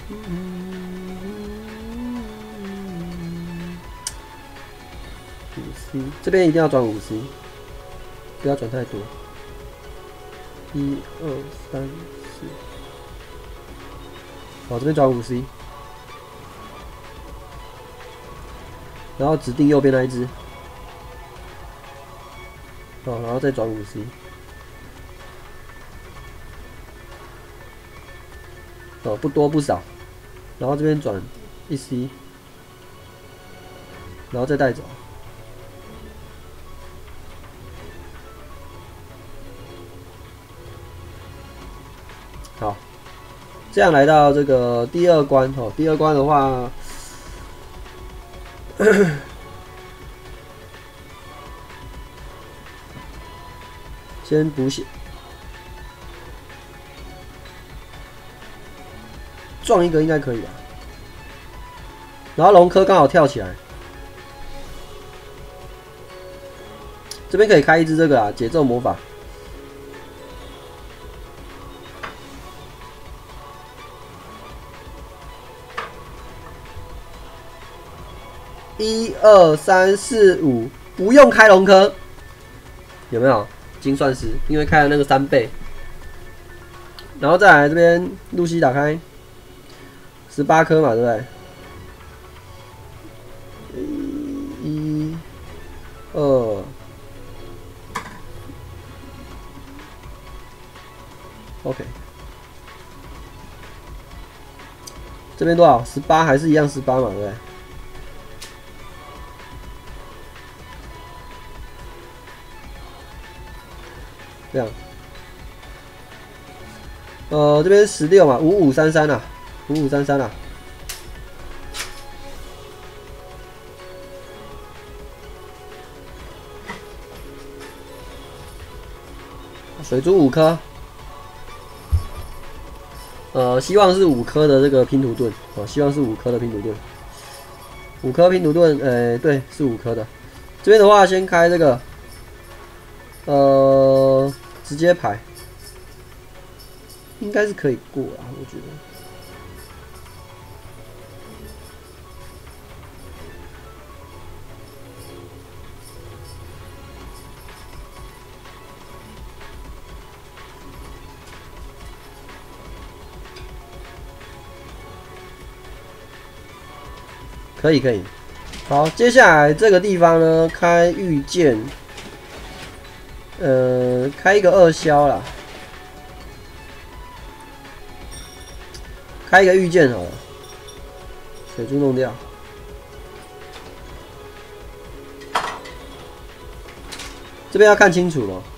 5C， 这边一定要转5C， 不要转太多。1、2、3、4，好，这边转5C， 然后指定右边那一只，好，然后再转5C， 哦，不多不少，然后这边转1C， 然后再带走。好，这样来到这个第二关哦。第二关的话，先补血，撞一个应该可以吧？然后龙科刚好跳起来，这边可以开一只这个啊，节奏魔法。1、2、3、4、5，不用开龙科，有没有？精算师，因为开了那个3倍，然后再来这边露西打开18颗嘛，对不对？1、2 ，OK， 这边多少？18还是一样18嘛，对不对？这样，这边16嘛，5533啊，5533啊。水珠5颗，希望是5颗的这个拼图盾，哦，希望是5颗的拼图盾，5颗拼图盾，对，是5颗的。这边的话，先开这个，直接排，应该是可以过啊，我觉得。可以可以，好，接下来这个地方呢，开御剑，开一个2消啦，开一个御剑好了，水珠弄掉，这边要看清楚了，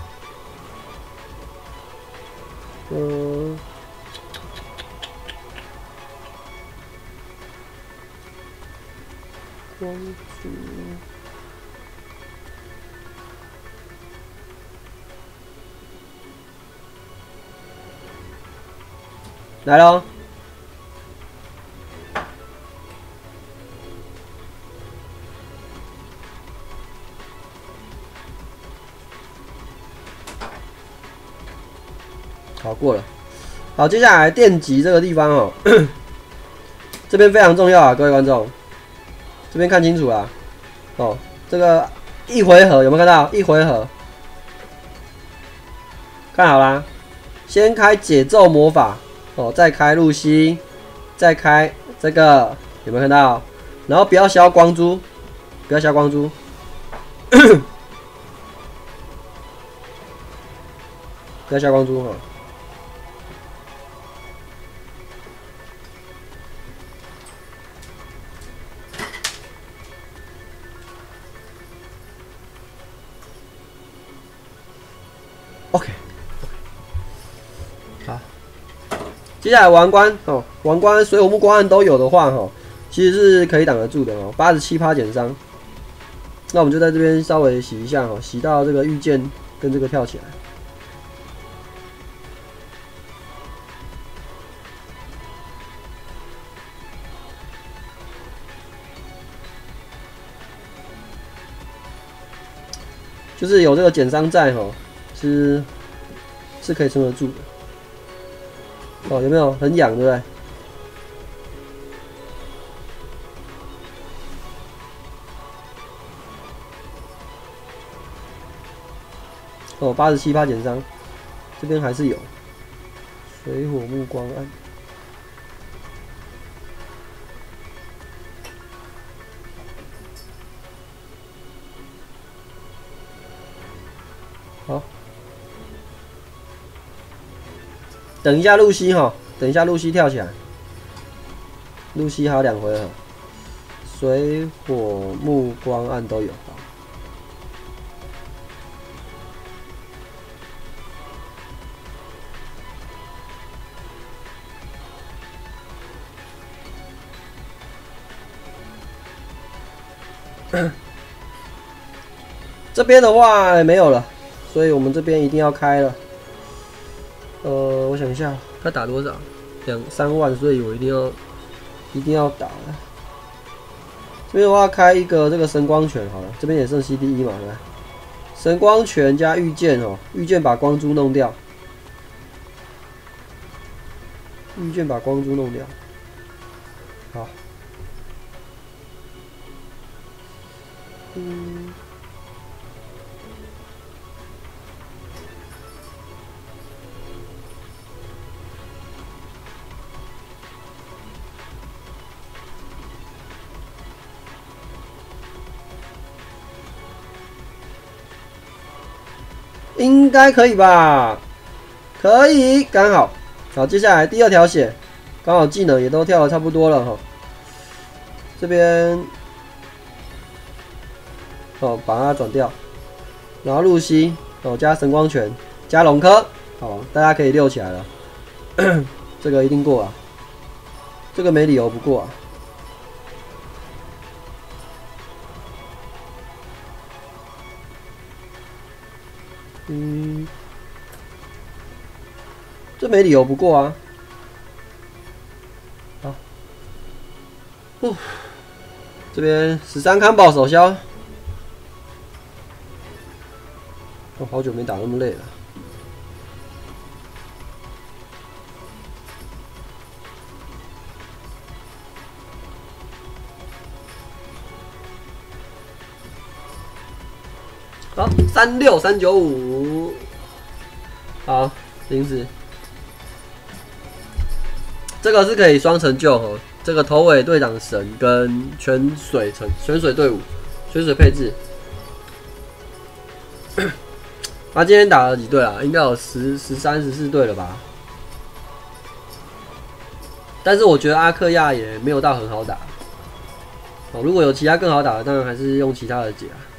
光珠，来喽！好，过了。好，接下来电击这个地方哦，这边非常重要啊，各位观众。这边看清楚啦，哦，这个1回合有没有看到？1回合，看好啦，先开节奏魔法，哦，再开露西，再开这个，有没有看到？然后不要消光珠，不要消光珠，不要消光珠哈。OK， 好，接下来王冠哦，王冠水火木光暗都有的话哦，其实是可以挡得住的哦，87%减伤。那我们就在这边稍微洗一下哦，洗到这个御剑跟这个跳起来。就是有这个减伤在哦，是可以撑得住的。哦，有没有很痒，对不对？ 哦，87%减伤，这边还是有水火木光暗。好，等一下露西哈，等一下露西跳起来，露西还有2回合，水火木光暗都有。这边的话没有了，所以我们这边一定要开了。我想一下，他打多少？2、3万，所以我一定要打了。这边的话开一个这个神光拳好了，这边也剩 CD1 嘛，对吧？神光拳加御剑哦，御剑把光珠弄掉，御剑把光珠弄掉。好，应该可以吧？可以，刚好。好，接下来第2条血，刚好技能也都跳的差不多了哈。这边哦，把它转掉，然后露西哦加神光拳加龙科，好，大家可以溜起来了。这个一定过啊，这个没理由不过啊。这没理由不过啊。好，这边13康宝手消。我好久没打那么累了。好，36395，好，零食。这个是可以双成就哦。这个头尾队长神跟泉水队伍，泉水配置。他今天打了几队啊？应该有13、14队了吧？但是我觉得阿克亚也没有到很好打。哦，如果有其他更好打的，当然还是用其他的解啊。